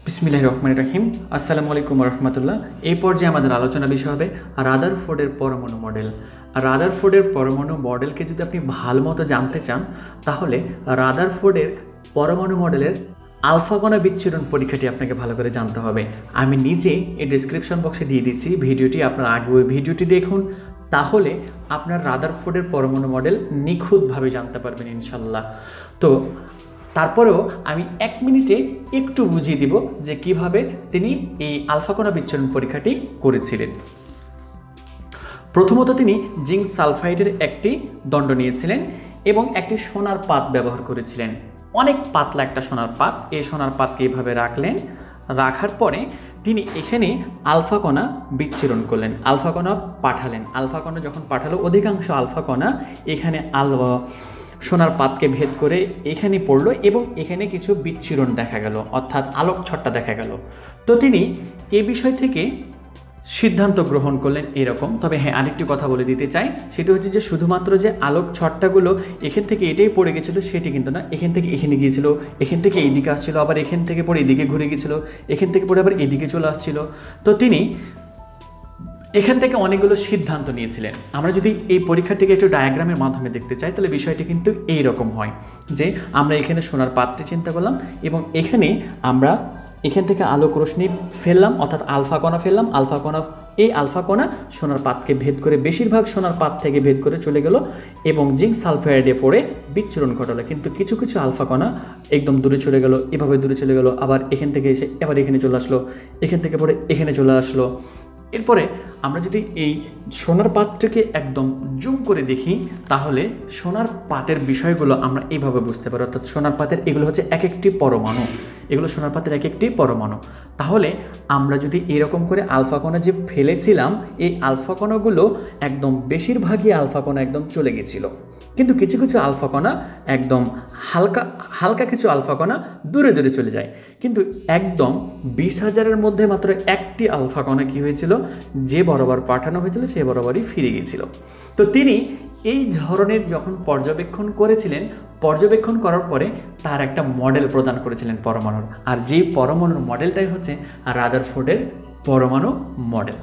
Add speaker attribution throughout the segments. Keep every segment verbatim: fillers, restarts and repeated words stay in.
Speaker 1: বিসমিল্লাহির রহমানির রহিম। আসসালামু আলাইকুম রহমতুল্লাহ। এই পর্যায়ে আমাদের আলোচনা বিষয় হবে রাদারফোর্ডের পরমাণু মডেল। রাদারফোর্ডের পরমাণু মডেলকে যদি আপনি ভালো মতো জানতে চান তাহলে রাদারফোর্ডের পরমাণু মডেলের আলফা কণা বিচ্ছুরণ পরীক্ষাটি আপনাকে ভালো করে জানতে হবে। আমি নিজে এই ডেসক্রিপশন বক্সে দিয়ে দিচ্ছি ভিডিওটি, আপনার আগে ওই ভিডিওটি দেখুন, তাহলে আপনার রাদারফোর্ডের পরমাণু মডেল নিখুঁতভাবে জানতে পারবেন ইনশাল্লাহ। তো তারপরেও আমি এক মিনিটে একটু বুঝিয়ে দিব যে কিভাবে তিনি এই আলফা কণা বিচ্ছুরণ পরীক্ষাটি করেছিলেন। প্রথমত তিনি জিঙ্ক সালফাইডের একটি দণ্ড নিয়েছিলেন এবং একটি সোনার পাত ব্যবহার করেছিলেন। অনেক পাতলা একটা সোনার পাত। এই সোনার পাতকে এইভাবে রাখলেন। রাখার পরে তিনি এখানে আলফা কণা বিচ্ছুরণ করলেন, আলফা কণা পাঠালেন। আলফা কণা যখন পাঠালো, অধিকাংশ আলফা কণা এখানে আল সোনার পাতকে ভেদ করে এখানে পড়লো এবং এখানে কিছু বিচ্ছুরণ দেখা গেল, অর্থাৎ আলোক ছট্টা দেখা গেল। তো তিনি এ বিষয় থেকে সিদ্ধান্ত গ্রহণ করলেন এরকম। তবে হ্যাঁ, আরেকটি কথা বলে দিতে চাই, সেটি হচ্ছে যে শুধুমাত্র যে আলোক ছট্টাগুলো এখান থেকে এটাই পড়ে গেছিলো সেটি কিন্তু না। এখান থেকে এখানে গিয়েছিল, এখান থেকে এইদিকে আসছিলো, আবার এখান থেকে পড়ে এদিকে ঘুরে গিয়েছিল, এখান থেকে পড়ে আবার এদিকে চলে আসছিল। তো তিনি এখান থেকে অনেকগুলো সিদ্ধান্ত নিয়েছিলেন। আমরা যদি এই পরীক্ষাটিকে একটু ডায়াগ্রামের মাধ্যমে দেখতে চাই তাহলে বিষয়টি কিন্তু এই রকম হয় যে আমরা এখানে সোনার পাত্রে চিন্তা করলাম এবং এখানে আমরা এখান থেকে আলোক রশ্মি ফেললাম, অর্থাৎ আলফা কণা ফেললাম। আলফা কণা এই আলফা কণা সোনার পাতকে ভেদ করে, বেশিরভাগ সোনার পাত থেকে ভেদ করে চলে গেল এবং জিঙ্ক সালফাইডে পড়ে বিচ্ছুরণ ঘটালো। কিন্তু কিছু কিছু আলফা কণা একদম দূরে চলে গেল, এভাবে দূরে চলে গেল, আবার এখান থেকে এসে এবার এখানে চলে আসলো, এখান থেকে পড়ে এখানে চলে আসলো। এরপরে আমরা যদি এই সোনার পাতটাকে একদম জুম করে দেখি তাহলে সোনার পাতের বিষয়গুলো আমরা এইভাবে বুঝতে পারি, অর্থাৎ সোনার পাতের এগুলো হচ্ছে এক একটি পরমাণু, এগুলো সোনার পাতের এক একটি পরমাণু। তাহলে আমরা যদি এরকম করে আলফা কণা যে ফেলেছিলাম, এই আলফা কণাগুলো একদম বেশিরভাগই আলফা কণা একদম চলে গেছিল, কিন্তু কিছু কিছু আলফা কণা একদম হালকা হালকা কিছু আলফা কণা দূরে দূরে চলে যায়। কিন্তু একদম বিশ হাজারের মধ্যে মাত্র একটি আলফা কণা কী হয়েছিল, যে বরাবর পাঠানো হয়েছিল সে বরাবরই ফিরে গিয়েছিল। তো তিনি এই ধরনের যখন পর্যবেক্ষণ করেছিলেন, পর্যবেক্ষণ করার পরে তার একটা মডেল প্রদান করেছিলেন পরমাণুর, আর যেই পরমাণুর মডেলটাই হচ্ছে রাদারফোর্ডের পরমাণু মডেল।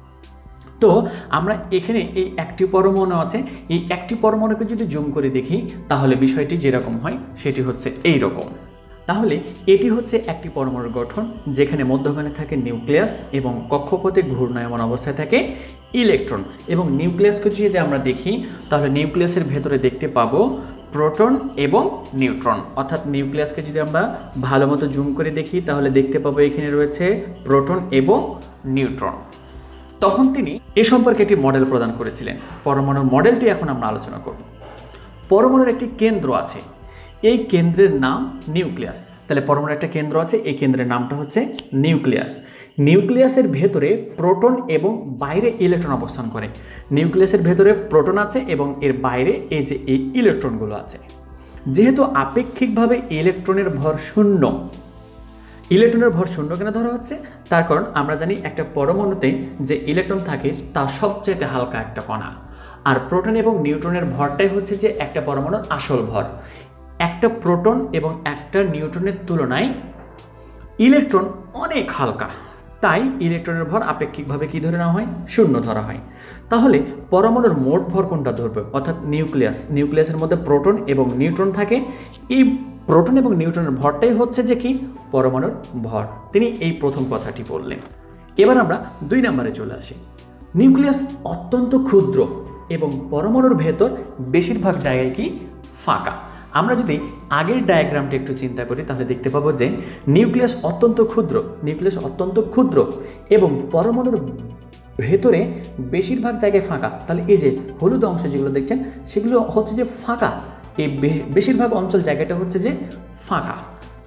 Speaker 1: তো আমরা এখানে এই একটি পরমাণু আছে, এই একটি পরমাণুকে যদি জুম করে দেখি তাহলে বিষয়টি যেরকম হয় সেটি হচ্ছে এই রকম। তাহলে এটি হচ্ছে একটি পরমাণুর গঠন, যেখানে মধ্যখানে থাকে নিউক্লিয়াস এবং কক্ষপথে ঘূর্ণায়মান অবস্থায় থাকে ইলেকট্রন। এবং নিউক্লিয়াসকে যদি আমরা দেখি তাহলে নিউক্লিয়াসের ভেতরে দেখতে পাবো প্রোটন এবং নিউট্রন। অর্থাৎ নিউক্লিয়াসকে যদি আমরা ভালো মতো জুম করে দেখি তাহলে দেখতে পাবো এখানে রয়েছে প্রোটন এবং নিউট্রন। তখন তিনি এ সম্পর্কে একটি মডেল প্রদান করেছিলেন। পরমাণুর মডেলটি এখন আমরা আলোচনা করব। পরমাণুর একটি কেন্দ্র আছে, এই কেন্দ্রের নাম নিউক্লিয়াস। তাহলে পরমাণুর একটা কেন্দ্র আছে, এই কেন্দ্রের নামটা হচ্ছে নিউক্লিয়াস। নিউক্লিয়াসের ভেতরে প্রোটন এবং বাইরে ইলেকট্রন অবস্থান করে। নিউক্লিয়াসের ভেতরে প্রোটন আছে এবং এর বাইরে এই যে এই ইলেকট্রনগুলো আছে। যেহেতু আপেক্ষিকভাবে ইলেকট্রনের ভর শূন্য, ইলেকট্রনের ভর শূন্য কেন ধরা হচ্ছে, তার কারণ আমরা জানি একটা পরমাণুতে যে ইলেকট্রন থাকে তা সবচেয়ে হালকা একটা কণা, আর প্রোটন এবং নিউট্রনের ভরটাই হচ্ছে যে একটা পরমাণুর আসল ভর। একটা প্রোটন এবং একটা নিউট্রনের তুলনায় ইলেকট্রন অনেক হালকা, তাই ইলেকট্রনের ভর আপেক্ষিকভাবে কি ধরে নেওয়া হয়, শূন্য ধরা হয়। তাহলে পরমাণুর মোট ভর কোনটা ধরবে, অর্থাৎ নিউক্লিয়াস। নিউক্লিয়াসের মধ্যে প্রোটন এবং নিউট্রন থাকে, এই প্রোটন এবং নিউট্রনের ভরটাই হচ্ছে যে কি পরমাণুর ভর। তিনি এই প্রথম কথাটি বললেন। এবার আমরা দুই নম্বরে চলে আসি। নিউক্লিয়াস অত্যন্ত ক্ষুদ্র এবং পরমাণুর ভেতর বেশিরভাগ জায়গায় কি ফাঁকা। আমরা যদি আগের ডায়াগ্রামটা একটু চিন্তা করি তাহলে দেখতে পাবো যে নিউক্লিয়াস অত্যন্ত ক্ষুদ্র, নিউক্লিয়াস অত্যন্ত ক্ষুদ্র এবং পরমাণুর ভেতরে বেশিরভাগ জায়গায় ফাঁকা। তাহলে এই যে হলুদ অংশ যেগুলো দেখছেন সেগুলো হচ্ছে যে ফাঁকা, এই বেশিরভাগ অঞ্চল জায়গাটা হচ্ছে যে ফাঁকা।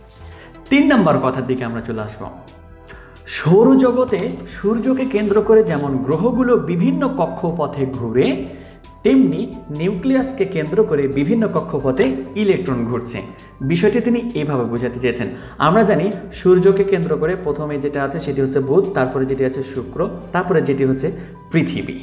Speaker 1: তিন নম্বর কথার দিকে আমরা চলে আসব। সৌরজগতে সূর্যকে কেন্দ্র করে যেমন গ্রহগুলো বিভিন্ন কক্ষপথে ঘুরে, তেমনি নিউক্লিয়াসকে কেন্দ্র করে বিভিন্ন কক্ষপথে ইলেকট্রন ঘুরছে। বিষয়টি তিনি এইভাবে বোঝাতে চেয়েছেন। আমরা জানি সূর্যকে কেন্দ্র করে প্রথমে যেটা আছে সেটি হচ্ছে বুধ, তারপরে যেটি আছে শুক্র, তারপরে যেটি হচ্ছে পৃথিবী।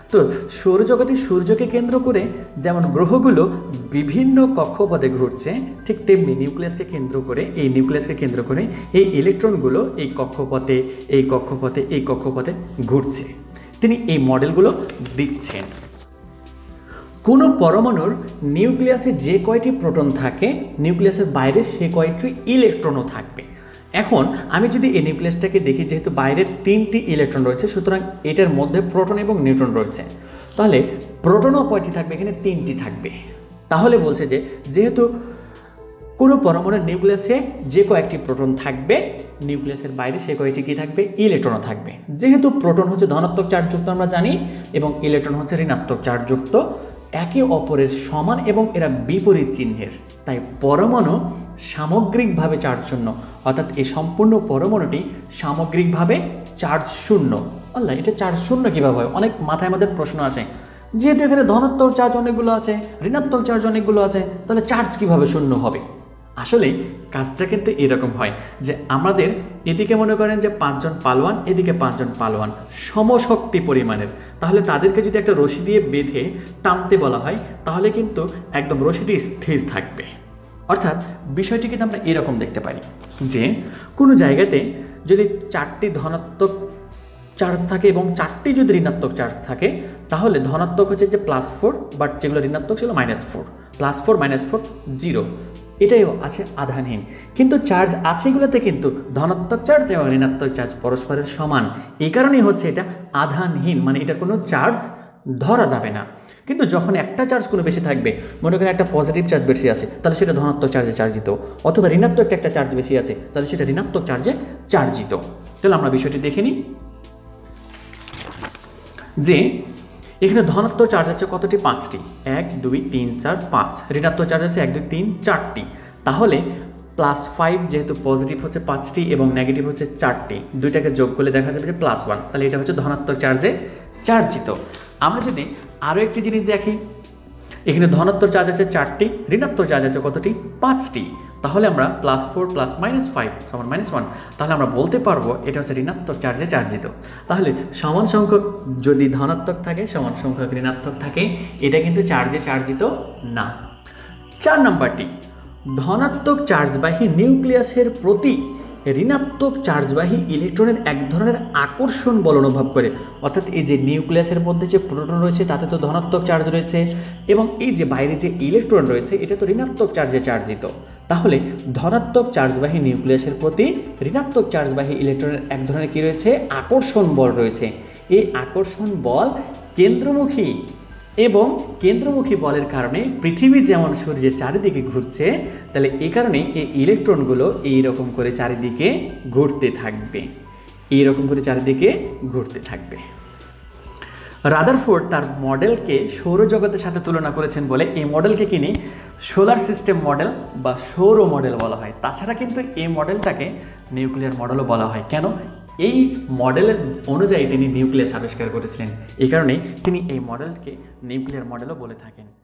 Speaker 1: তো সৌরজগতে সূর্যকে কেন্দ্র করে যেমন গ্রহগুলো বিভিন্ন কক্ষপথে ঘুরছে, ঠিক তেমনি নিউক্লিয়াসকে কেন্দ্র করে এই নিউক্লিয়াসকে কেন্দ্র করে এই ইলেকট্রনগুলো এই কক্ষপথে এই কক্ষপথে এই কক্ষপথে ঘুরছে। তিনি এই মডেলগুলো দিচ্ছেন। কোনো পরমাণুর নিউক্লিয়াসে যে কয়টি প্রোটন থাকে, নিউক্লিয়াসের বাইরে সে কয়টি ইলেকট্রনও থাকবে। এখন আমি যদি এই নিউক্লিয়াসটাকে দেখি, যেহেতু বাইরে তিনটি ইলেকট্রন রয়েছে, সুতরাং এটার মধ্যে প্রোটন এবং নিউট্রন রয়েছে, তাহলে প্রোটনও কয়টি থাকবে? এখানে তিনটি থাকবে। তাহলে বলছে যে যেহেতু কোনো পরমাণুর নিউক্লিয়াসে যে কয়েকটি প্রোটন থাকবে, নিউক্লিয়াসের বাইরে সে কয়েকটি কী থাকবে? ইলেকট্রনও থাকবে। যেহেতু প্রোটন হচ্ছে ধনাত্মক চার্জযুক্ত আমরা জানি, এবং ইলেকট্রন হচ্ছে ঋণাত্মক চার্জযুক্ত, একে অপরের সমান এবং এরা বিপরীত চিহ্নের, তাই পরমাণু সামগ্রিকভাবে চার্জ শূন্য, অর্থাৎ এই সম্পূর্ণ পরমাণুটি সামগ্রিকভাবে চার্জ শূন্য। আল্লাহ, এটা চার্জ শূন্য কীভাবে হয়? অনেক মাথায় আমাদের প্রশ্ন আসে, যেহেতু এখানে ধনাত্মক চার্জ অনেকগুলো আছে, ঋণাত্মক চার্জ অনেকগুলো আছে, তাহলে চার্জ কীভাবে শূন্য হবে? আসলে কাজটা কিন্তু এরকম হয় যে আমাদের এদিকে মনে করেন যে পাঁচজন পালোয়ান, এদিকে পাঁচজন পালোয়ান সমশক্তি পরিমাণের, তাহলে তাদেরকে যদি একটা রশি দিয়ে বেঁধে টানতে বলা হয়, তাহলে কিন্তু একদম রশিটি স্থির থাকবে। অর্থাৎ বিষয়টি কিন্তু আমরা এরকম দেখতে পারি যে কোনো জায়গাতে যদি চারটি ধনাত্মক চার্জ থাকে এবং চারটি যদি ঋণাত্মক চার্জ থাকে, তাহলে ধনাত্মক হচ্ছে যে প্লাস ফোর, বাট যেগুলো ঋণাত্মক ছিল minus four, plus four minus four zero, এটাই আছে আধানহীন। কিন্তু চার্জ আছে এগুলোতে কিন্তু ধনাত্মক চার্জ এবং ঋণাত্মক চার্জ পরস্পরের সমান, এই কারণেই হচ্ছে এটা আধানহীন, মানে এটা কোনো চার্জ ধরা যাবে না। কিন্তু যখন একটা চার্জ কোনো বেশি থাকবে, মনে করেন একটা পজিটিভ চার্জ বেশি আছে, তাহলে সেটা ধনাত্মক চার্জে চার্জিত, অথবা ঋণাত্মক একটা চার্জ বেশি আছে, তাহলে সেটা ঋণাত্মক চার্জে চার্জিত। তাহলে আমরা বিষয়টি দেখে নিই যে এখানে ধনাত্মক চার্জ আছে কতটি? পাঁচটি, এক দুই তিন চার পাঁচ। ঋণাত্মক চার্জ আছে এক দুই তিন চারটি। তাহলে প্লাস ফাইভ, যেহেতু পজিটিভ হচ্ছে পাঁচটি এবং নেগেটিভ হচ্ছে চারটি, দুইটাকে যোগ করলে দেখা যাবে যে প্লাস ওয়ান, তাহলে এটা হচ্ছে ধনাত্মক চার্জে চার্জিত। আমরা যদি আরও একটি জিনিস দেখি, এখানে ধনাত্মক চার্জ আছে চারটি, ঋণাত্মক চার্জ আছে কতটি? পাঁচটি। তাহলে আমরা plus four plus minus five সমান মাইনাস ওয়ান, তাহলে আমরা বলতে পারবো এটা হচ্ছে ঋণাত্মক চার্জে চার্জিত। তাহলে সমান সংখ্যক যদি ধনাত্মক থাকে, সমান সংখ্যক ঋণাত্মক থাকে, এটা কিন্তু চার্জে চার্জিত না। চার নম্বরটি, ধনাত্মক চার্জবাহী নিউক্লিয়াসের প্রতি ঋণাত্মক চার্জবাহী ইলেকট্রনের এক ধরনের আকর্ষণ বল অনুভব করে। অর্থাৎ এই যে নিউক্লিয়াসের মধ্যে যে প্রোটন রয়েছে তাতে তো ধনাত্মক চার্জ রয়েছে, এবং এই যে বাইরে যে ইলেকট্রন রয়েছে এটা তো ঋণাত্মক চার্জে চার্জিত। তাহলে ধনাত্মক চার্জবাহী নিউক্লিয়াসের প্রতি ঋণাত্মক চার্জবাহী ইলেকট্রনের এক ধরনের কী রয়েছে? আকর্ষণ বল রয়েছে। এই আকর্ষণ বল কেন্দ্রমুখী, এবং কেন্দ্রমুখী বলের কারণে পৃথিবী যেমন সূর্যের চারিদিকে ঘুরছে, তাহলে এই কারণে এই ইলেকট্রনগুলো এইরকম করে চারিদিকে ঘুরতে থাকবে, এইরকম করে চারিদিকে ঘুরতে থাকবে। রাদারফোর্ড তার মডেলকে সৌরজগতের সাথে তুলনা করেছেন বলে এই মডেলকে কিনি সোলার সিস্টেম মডেল বা সৌর মডেল বলা হয়। তাছাড়া কিন্তু এই মডেলটাকে নিউক্লিয়ার মডেলও বলা হয়। কেন? এই মডেলের অনুযায়ী তিনি নিউক্লিয়াস আবিষ্কার করেছিলেন, এই কারণেই তিনি এই মডেলকে নিউক্লিয়ার মডেলও বলে থাকেন।